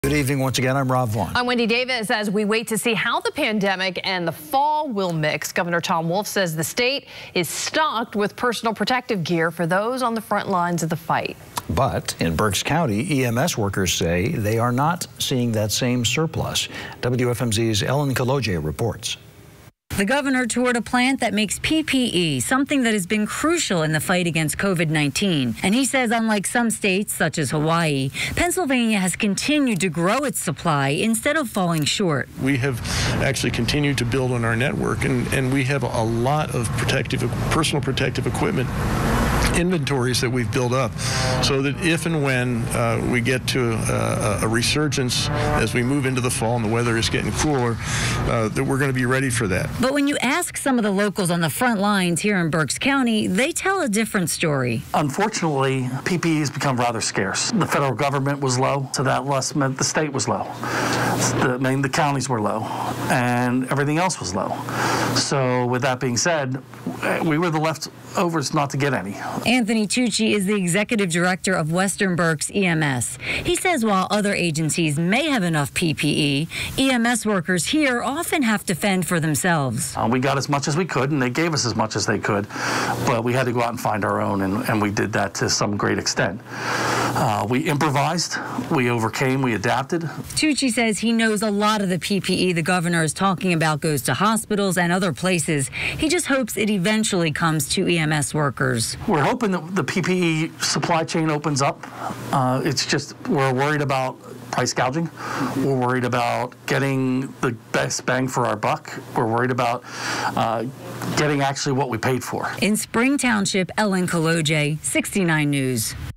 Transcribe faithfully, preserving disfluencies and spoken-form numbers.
Good evening once again. I'm Rob Vaughn. I'm Wendy Davis. As we wait to see how the pandemic and the fall will mix, Governor Tom Wolf says the state is stocked with personal protective gear for those on the front lines of the fight. But in Berks County, E M S workers say they are not seeing that same surplus. W F M Z's Ellen Kaloje reports. The governor toured a plant that makes P P E, something that has been crucial in the fight against COVID nineteen. And he says, unlike some states, such as Hawaii, Pennsylvania has continued to grow its supply instead of falling short. We have actually continued to build on our network, and, and we have a lot of protective, personal protective equipment inventories that we've built up, so that if and when uh, we get to a, a resurgence as we move into the fall and the weather is getting cooler, uh, that we're going to be ready for that. But when you ask some of the locals on the front lines here in Berks County, they tell a different story. Unfortunately, P P E has become rather scarce. The federal government was low, so that less meant the state was low. The, I mean, the counties were low, and everything else was low. So with that being said, we were the leftovers not to get any. Anthony Tucci is the executive director of Western Berks E M S. He says while other agencies may have enough P P E, E M S workers here often have to fend for themselves. Uh, we got as much as we could, and they gave us as much as they could, but we had to go out and find our own, and, and we did that to some great extent. Uh, we improvised, we overcame, we adapted. Tucci says he knows a lot of the P P E the governor is talking about goes to hospitals and other places. He just hopes it eventually comes to E M S workers. We're hoping that the P P E supply chain opens up. Uh, it's just we're worried about price gouging. We're worried about getting the best bang for our buck. We're worried about uh, getting actually what we paid for. In Spring Township, Ellen Kaloje, sixty-nine News.